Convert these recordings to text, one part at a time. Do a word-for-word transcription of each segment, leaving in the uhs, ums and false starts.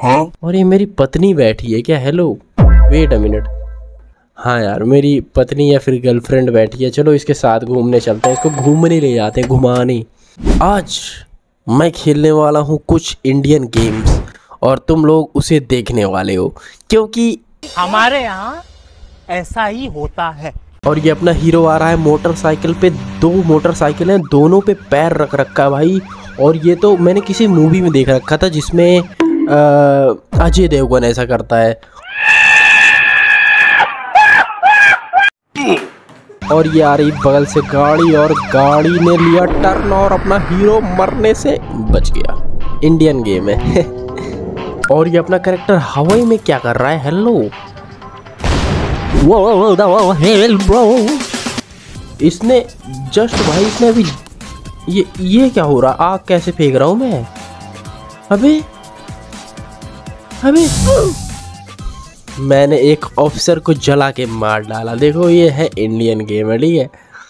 हाँ? और ये मेरी पत्नी बैठी है क्या? Hello wait a minute. हाँ यार, मेरी पत्नी या फिर गर्लफ्रेंड बैठी है। चलो इसके साथ घूमने चलते हैं, इसको घूमने ले जाते हैं, घुमाने। आज मैं खेलने वाला हूँ कुछ इंडियन गेम्स और तुम लोग उसे देखने वाले हो, क्योंकि हमारे यहाँ ऐसा ही होता है। और ये अपना हीरो आ रहा है मोटरसाइकिल पे। दो मोटरसाइकिल हैं, दोनों पे पैर रख रखा है भाई। और ये तो मैंने किसी मूवी में देख रखा था जिसमें अजय देवगन ऐसा करता है। और ये आ रही बगल से गाड़ी और गाड़ी ने लिया टर्न और अपना हीरो मरने से बच गया। इंडियन गेम है। और ये अपना कैरेक्टर हवाई में क्या कर रहा है? Hello bro. इसने जस्ट भाई इसने अभी ये ये क्या हो रहा? आग कैसे फेंक रहा हूँ मैं? अबे अबे मैंने एक ऑफिसर को जला के मार डाला। देखो ये है इंडियन गेम है, ठीक है।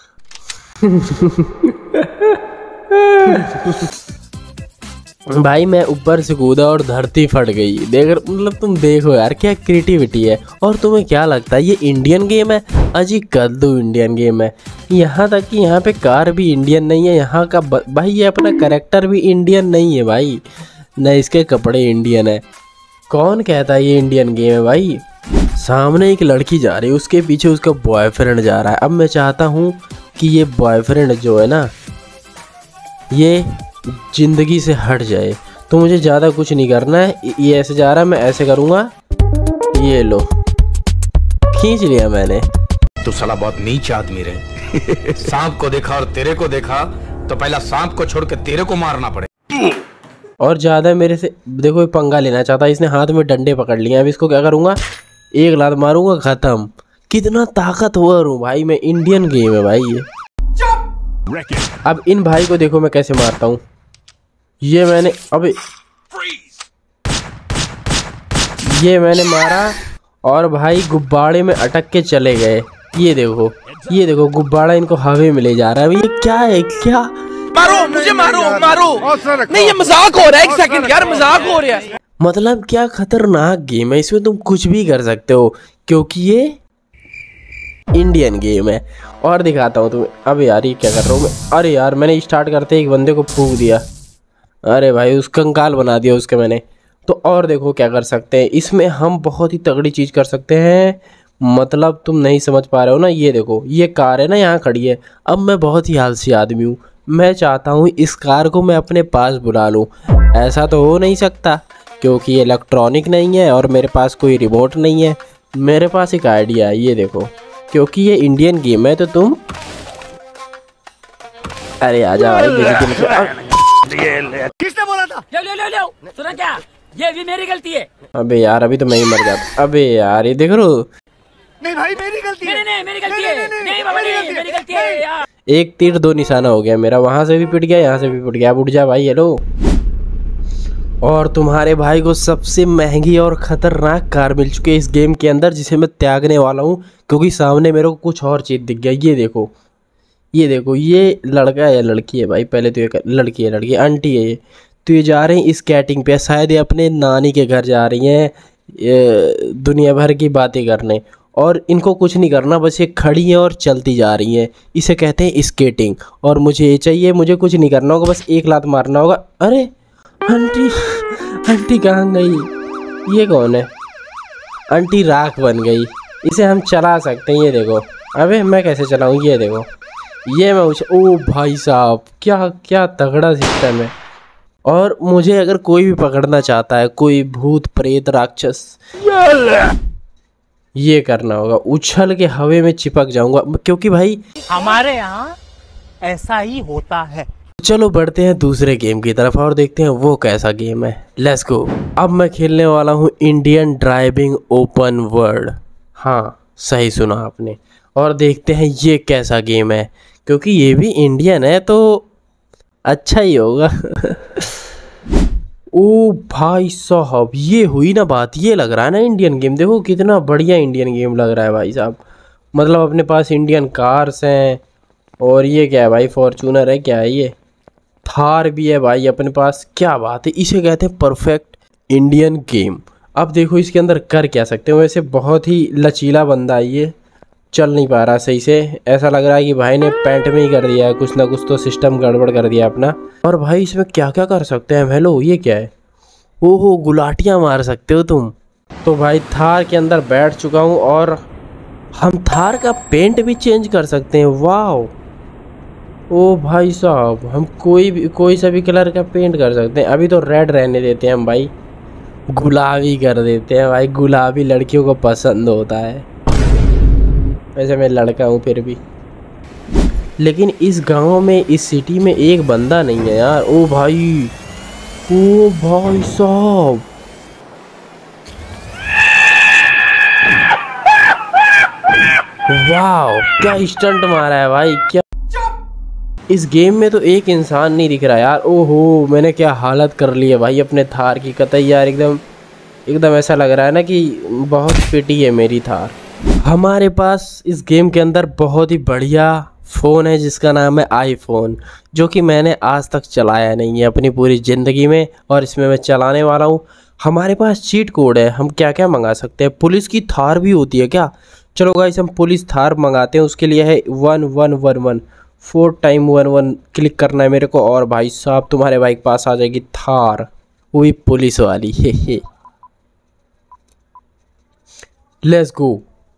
भाई मैं ऊपर से कूदा और धरती फट गई। देख मतलब तुम देखो यार क्या क्रिएटिविटी है। और तुम्हें क्या लगता है ये इंडियन गेम है? अजी कद्दू इंडियन गेम है। यहाँ तक कि यहाँ पे कार भी इंडियन नहीं है। यहाँ का भाई ये अपना कैरेक्टर भी इंडियन नहीं है भाई, न इसके कपड़े इंडियन है। कौन कहता है ये इंडियन गेम है भाई? सामने एक लड़की जा रही है, उसके पीछे उसका बॉयफ्रेंड जा रहा है। अब मैं चाहता हूँ कि ये बॉयफ्रेंड जो है ना ये जिंदगी से हट जाए। तो मुझे ज़्यादा कुछ नहीं करना है। ये ऐसे जा रहा है, मैं ऐसे करूँगा। ये लो खींच लिया मैंने। तू साला बहुत नीच आदमी रहे। सांप को देखा और तेरे को देखा तो पहला सांप को छोड़ के तेरे को मारना पड़े। और ज़्यादा मेरे से देखो ये पंगा लेना चाहता है। इसने हाथ में डंडे पकड़ लिए। अब इसको क्या करूँगा? एक लात मारूंगा, खत्म। कितना ताकतवर हूँ भाई मैं। इंडियन गेम है भाई ये। अब इन भाई को देखो मैं कैसे मारता हूँ। ये मैंने अबे ये मैंने मारा और भाई गुब्बारे में अटक के चले गए। ये देखो ये देखो गुब्बारा इनको हवा में ले जा रहा है। ये क्या है? क्या मारो मुझे, मारो मारो। नहीं ये मजाक हो रहा है। एक सेकंड यार, मजाक हो रहा है। मतलब क्या खतरनाक गेम है। इसमें तुम कुछ भी कर सकते हो क्योंकि ये इंडियन गेम है। और दिखाता हूँ तुम्हें। अब यार ये क्या कर रहा हूँ मैं? अरे यार मैंने स्टार्ट करते एक बंदे को फूंक दिया। अरे भाई उसका कंकाल बना दिया उसके मैंने। तो और देखो क्या कर सकते हैं इसमें हम। बहुत ही तगड़ी चीज़ कर सकते हैं। मतलब तुम नहीं समझ पा रहे हो ना। ये देखो ये कार है ना यहाँ खड़ी है। अब मैं बहुत ही आलसी आदमी हूँ। मैं चाहता हूँ इस कार को मैं अपने पास बुला लूँ। ऐसा तो हो नहीं सकता क्योंकि ये इलेक्ट्रॉनिक नहीं है और मेरे पास कोई रिमोट नहीं है। मेरे पास एक आइडिया है। ये देखो क्योंकि ये इंडियन गेम है तो तुम अरे आजा भाई। किसने बोला था? ले ले ले ले सुना क्या? ये भी मेरी गलती है। अबे यार अभी तो मैं ही मर जाता। अबे यार ये देख रो। नहीं भाई मेरी गलती है। नहीं नहीं मेरी गलती है। नहीं बाबा नहीं मेरी गलती है यार। एक तीर दो निशाना हो गया मेरा। वहां से भी पिट गया, यहाँ से भी पिट गया। अब उठ जा भाई। हेलो। और तुम्हारे भाई को सबसे महंगी और खतरनाक कार मिल चुकी है इस गेम के अंदर, जिसे मैं त्यागने वाला हूँ क्योंकि सामने मेरे को कुछ और चीज़ दिख गया। ये देखो ये देखो ये लड़का है या लड़की है भाई? पहले तो ये लड़की है, लड़की आंटी है ये। तो ये जा रहे हैं स्केटिंग पे। शायद ये अपने नानी के घर जा रही हैं दुनिया भर की बातें करने। और इनको कुछ नहीं करना, बस ये खड़ी हैं और चलती जा रही हैं। इसे कहते हैं स्केटिंग। और मुझे ये चाहिए, मुझे कुछ नहीं करना होगा, बस एक लात मारना होगा। अरे आंटी आंटी कहाँ गई? ये कौन है? आंटी राख बन गई। इसे हम चला सकते हैं। ये देखो। अबे मैं कैसे चलाऊँ? ये देखो ये मैं उसे ओ भाई साहब क्या क्या तगड़ा सिस्टम है। और मुझे अगर कोई भी पकड़ना चाहता है, कोई भूत प्रेत राक्षस, ये करना होगा। उछल के हवा में चिपक जाऊंगा क्योंकि भाई हमारे यहाँ ऐसा ही होता है। चलो बढ़ते हैं दूसरे गेम की तरफ और देखते हैं वो कैसा गेम है। Let's go. अब मैं खेलने वाला हूँ इंडियन ड्राइविंग ओपन वर्ल्ड। हाँ सही सुना आपने। और देखते हैं ये कैसा गेम है क्योंकि ये भी इंडियन है तो अच्छा ही होगा। ओ भाई साहब ये हुई ना बात। ये लग रहा है ना इंडियन गेम। देखो कितना बढ़िया इंडियन गेम लग रहा है भाई साहब। मतलब अपने पास इंडियन कार्स हैं। और ये क्या है भाई? फॉर्चूनर है क्या है? ये थार भी है भाई अपने पास। क्या बात है। इसे कहते हैं परफेक्ट इंडियन गेम। अब देखो इसके अंदर कर क्या सकते हो। वैसे बहुत ही लचीला बंदा है ये, चल नहीं पा रहा सही से। ऐसा लग रहा है कि भाई ने पैंट में ही कर दिया है, कुछ ना कुछ तो सिस्टम गड़बड़ कर दिया अपना। और भाई इसमें क्या क्या कर सकते हैं। हेलो ये क्या है। ओहो गुलाटियाँ मार सकते हो तुम। तो भाई थार के अंदर बैठ चुका हूँ और हम थार का पेंट भी चेंज कर सकते हैं। वाह ओ भाई साहब, हम कोई भी कोई सा भी कलर का पेंट कर सकते हैं। अभी तो रेड रहने देते हैं हम भाई, गुलाबी कर देते हैं भाई। गुलाबी लड़कियों को पसंद होता है। वैसे मैं लड़का हूँ फिर भी। लेकिन इस गांव में, इस सिटी में एक बंदा नहीं है यार। ओ भाई, ओ भाई साहब, वाह क्या स्टंट मारा है भाई। क्या इस गेम में तो एक इंसान नहीं दिख रहा यार। ओहो मैंने क्या हालत कर ली है भाई अपने थार की कतई यार। एकदम एकदम ऐसा लग रहा है ना कि बहुत पिटी है मेरी थार। हमारे पास इस गेम के अंदर बहुत ही बढ़िया फ़ोन है जिसका नाम है आईफोन, जो कि मैंने आज तक चलाया नहीं है अपनी पूरी ज़िंदगी में, और इसमें मैं चलाने वाला हूँ। हमारे पास चीट कोड है, हम क्या क्या मंगा सकते हैं। पुलिस की थार भी होती है क्या। चलो गाइस हम पुलिस थार मंगाते हैं। उसके लिए है one one one one four time one one click करना है मेरे को, और भाई साहब तुम्हारे बाइक पास आ जाएगी थार, वो भी पुलिस वाली। Hey hey let's go.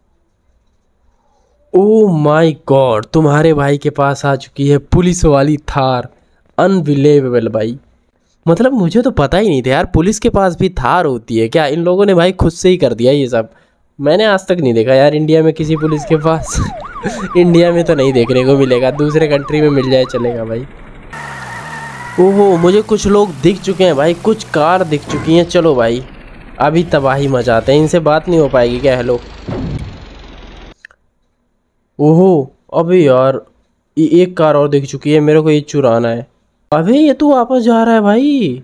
Oh my God, तुम्हारे भाई के पास आ चुकी है पुलिस वाली थार। अनबिलीवेबल भाई, मतलब मुझे तो पता ही नहीं था यार पुलिस के पास भी थार होती है क्या। इन लोगों ने भाई खुद से ही कर दिया ये सब। मैंने आज तक नहीं देखा यार इंडिया में किसी पुलिस के पास। इंडिया में तो नहीं देखने को मिलेगा, दूसरे कंट्री में मिल जाए चलेगा भाई। ओहो मुझे कुछ लोग दिख चुके हैं भाई, कुछ कार दिख चुकी हैं। चलो भाई अभी तबाही मचाते हैं। इनसे बात नहीं हो पाएगी क्या। हेलो। ओहो अबे यार ये एक कार और दिख चुकी है, मेरे को ये चुराना है। अबे ये तो वापस जा रहा है भाई।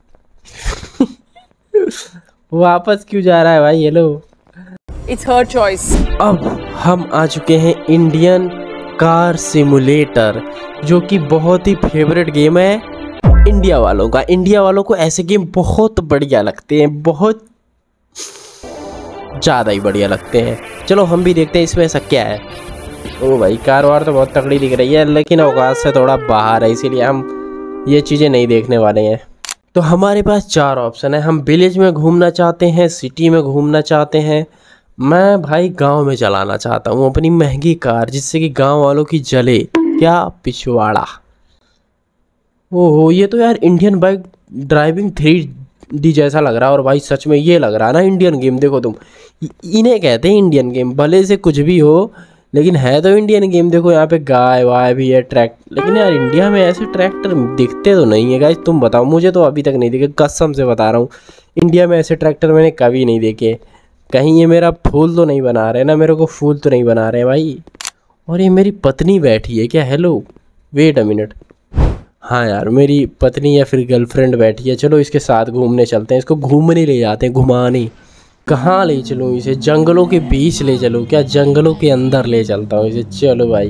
वापस क्यों जा रहा है भाई। हेलो। It's her choice. अब हम आ चुके हैं इंडियन कार सिमुलेटर, जो कि बहुत ही फेवरेट गेम है इंडिया वालों का। इंडिया वालों को ऐसे गेम बहुत बढ़िया लगते हैं, बहुत ज़्यादा ही बढ़िया लगते हैं। चलो हम भी देखते हैं इसमें ऐसा क्या है। ओ भाई कार वार तो बहुत तगड़ी दिख रही है, लेकिन औकात से थोड़ा बाहर है, इसीलिए हम ये चीज़ें नहीं देखने वाले हैं। तो हमारे पास चार ऑप्शन है। हम विलेज में घूमना चाहते हैं, सिटी में घूमना चाहते हैं। मैं भाई गांव में चलाना चाहता हूँ अपनी महंगी कार, जिससे कि गांव वालों की जले क्या पिछवाड़ा। ओहो ये तो यार Indian bike driving three D जैसा लग रहा है। और भाई सच में ये लग रहा है ना इंडियन गेम। देखो तुम, इन्हें कहते हैं इंडियन गेम, भले से कुछ भी हो लेकिन है तो इंडियन गेम। देखो यहाँ पे गाय वाय भी है, ट्रैक। लेकिन यार इंडिया में ऐसे ट्रैक्टर दिखते तो नहीं है गाइस, तुम बताओ। मुझे तो अभी तक नहीं दिखे, कसम से बता रहा हूँ। इंडिया में ऐसे ट्रैक्टर मैंने कभी नहीं देखे। कहीं ये मेरा फूल तो नहीं बना रहे ना, मेरे को फूल तो नहीं बना रहे भाई। और ये मेरी पत्नी बैठी है क्या। Hello wait a minute. हाँ यार मेरी पत्नी या फिर गर्लफ्रेंड बैठी है। चलो इसके साथ घूमने चलते हैं, इसको घूमने ले जाते हैं, घुमाने। कहाँ ले चलूँ इसे, जंगलों के बीच ले चलूँ क्या, जंगलों के अंदर ले चलता हूँ इसे। चलो भाई।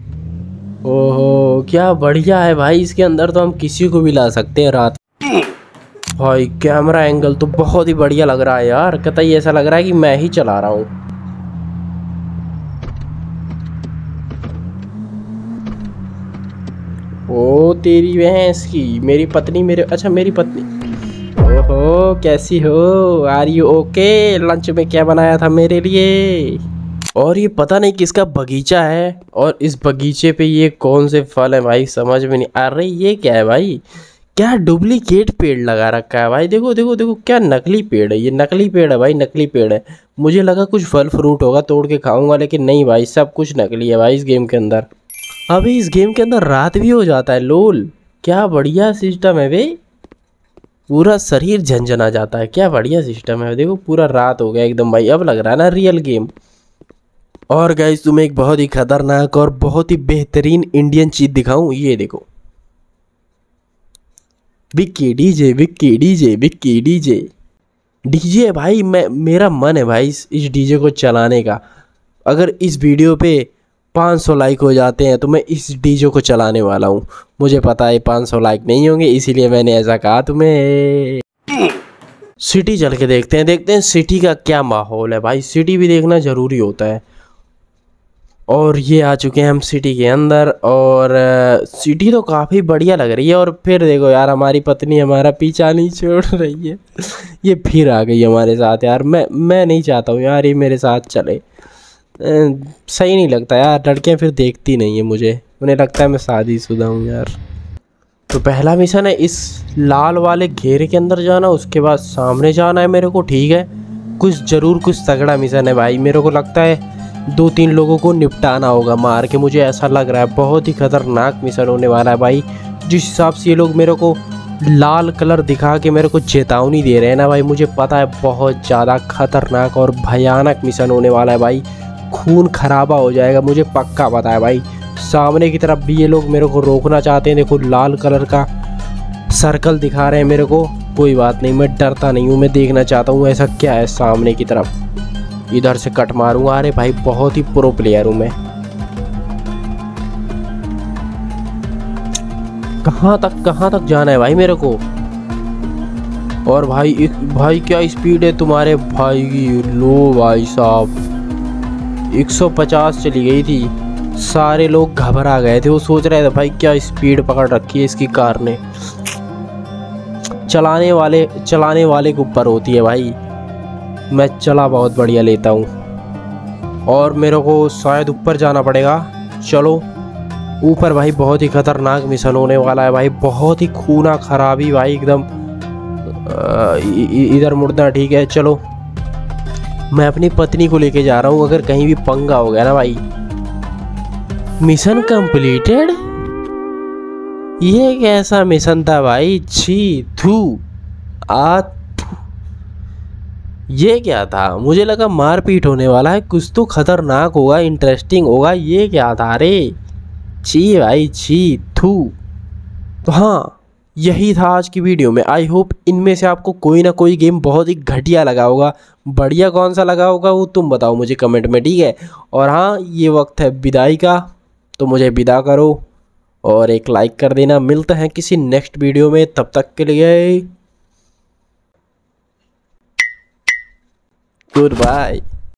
ओहो क्या बढ़िया है भाई, इसके अंदर तो हम किसी को भी ला सकते हैं रात। भाई कैमरा एंगल तो बहुत ही बढ़िया लग रहा है यार, कतई ऐसा लग रहा है कि मैं ही चला रहा हूँ। ओ तेरी भैंस की, मेरी पत्नी मेरे, अच्छा मेरी पत्नी। ओहो कैसी हो, आर यू ओके। लंच में क्या बनाया था मेरे लिए। और ये पता नहीं किसका बगीचा है, और इस बगीचे पे ये कौन से फल है भाई समझ में नहीं। अरे ये क्या है भाई, क्या डुप्लीकेट पेड़ लगा रखा है भाई। देखो देखो देखो क्या नकली पेड़ है, ये नकली पेड़ है भाई, नकली पेड़ है। मुझे लगा कुछ फल फ्रूट होगा तोड़ के खाऊंगा, लेकिन नहीं भाई सब कुछ नकली है भाई इस गेम के अंदर। अभी इस गेम के अंदर रात भी हो जाता है। लोल क्या बढ़िया सिस्टम है भाई, पूरा शरीर झंझना जाता है। क्या बढ़िया सिस्टम है। देखो पूरा रात हो गया एकदम भाई, अब लग रहा है ना रियल गेम। और गाइस तुम्हें एक बहुत ही खतरनाक और बहुत ही बेहतरीन इंडियन चीज दिखाऊं, ये देखो। Vicky DJ, Vicky DJ, Vicky DJ. DJ भाई मैं, मेरा मन है भाई इस, इस डीजे को चलाने का। अगर इस वीडियो पे पाँच सौ लाइक हो जाते हैं तो मैं इस डीजे को चलाने वाला हूँ। मुझे पता है पाँच सौ लाइक नहीं होंगे, इसीलिए मैंने ऐसा कहा तुम्हें। सिटी चल के देखते हैं, देखते हैं सिटी का क्या माहौल है भाई। सिटी भी देखना ज़रूरी होता है। और ये आ चुके हैं हम सिटी के अंदर, और सिटी तो काफ़ी बढ़िया लग रही है। और फिर देखो यार, हमारी पत्नी हमारा पीछा नहीं छोड़ रही है। ये फिर आ गई हमारे साथ यार। मैं मैं नहीं चाहता हूँ यार ये मेरे साथ चले। सही नहीं लगता यार, लड़कियाँ फिर देखती नहीं है मुझे, उन्हें लगता है मैं शादीशुदा हूँ यार। तो पहला मिशन है इस लाल वाले घेरे के अंदर जाना, उसके बाद सामने जाना है मेरे को, ठीक है। कुछ ज़रूर कुछ तगड़ा मिशन है भाई। मेरे को लगता है दो तीन लोगों को निपटाना होगा मार के, मुझे ऐसा लग रहा है। बहुत ही खतरनाक मिशन होने वाला है भाई। जिस हिसाब से ये लोग मेरे को लाल कलर दिखा के मेरे को चेतावनी दे रहे हैं ना भाई, मुझे पता है बहुत ज़्यादा खतरनाक और भयानक मिशन होने वाला है भाई। खून खराबा हो जाएगा, मुझे पक्का पता है भाई। सामने की तरफ भी ये लोग मेरे को रोकना चाहते हैं। देखो लाल कलर का सर्कल दिखा रहे हैं मेरे को। कोई बात नहीं, मैं डरता नहीं हूँ, मैं देखना चाहता हूँ ऐसा क्या है सामने की तरफ। इधर से कट मारूंगा। अरे भाई बहुत ही प्रो प्लेयर हूँ मैं। कहाँ तक कहाँ तक जाना है भाई मेरे को। और भाई एक भाई क्या स्पीड है तुम्हारे भाई की। लो भाई साहब एक सौ पचास चली गई थी। सारे लोग घबरा गए थे, वो सोच रहे थे भाई क्या स्पीड पकड़ रखी है इसकी कार ने। चलाने वाले चलाने वाले के ऊपर होती है भाई। मैं चला बहुत बढ़िया लेता हूँ। और मेरे को शायद ऊपर जाना पड़ेगा। चलो ऊपर भाई, बहुत ही खतरनाक मिशन होने वाला है भाई। बहुत ही खूना खराबी भाई एकदम। इधर मुड़ना ठीक है। चलो मैं अपनी पत्नी को लेके जा रहा हूँ, अगर कहीं भी पंगा हो गया ना भाई। Mission completed. ये कैसा मिशन था भाई। छी थू आ थू। ये क्या था, मुझे लगा मारपीट होने वाला है, कुछ तो खतरनाक होगा, इंटरेस्टिंग होगा। ये क्या था रे। छी भाई छी थू। तो हाँ, यही था आज की वीडियो में। आई होप इनमें से आपको कोई ना कोई गेम बहुत ही घटिया लगा होगा। बढ़िया कौन सा लगा होगा वो तुम बताओ मुझे कमेंट में, ठीक है। और हाँ, ये वक्त है विदाई का, तो मुझे विदा करो और एक लाइक कर देना। मिलते हैं किसी नेक्स्ट वीडियो में, तब तक के लिए गुड बाय।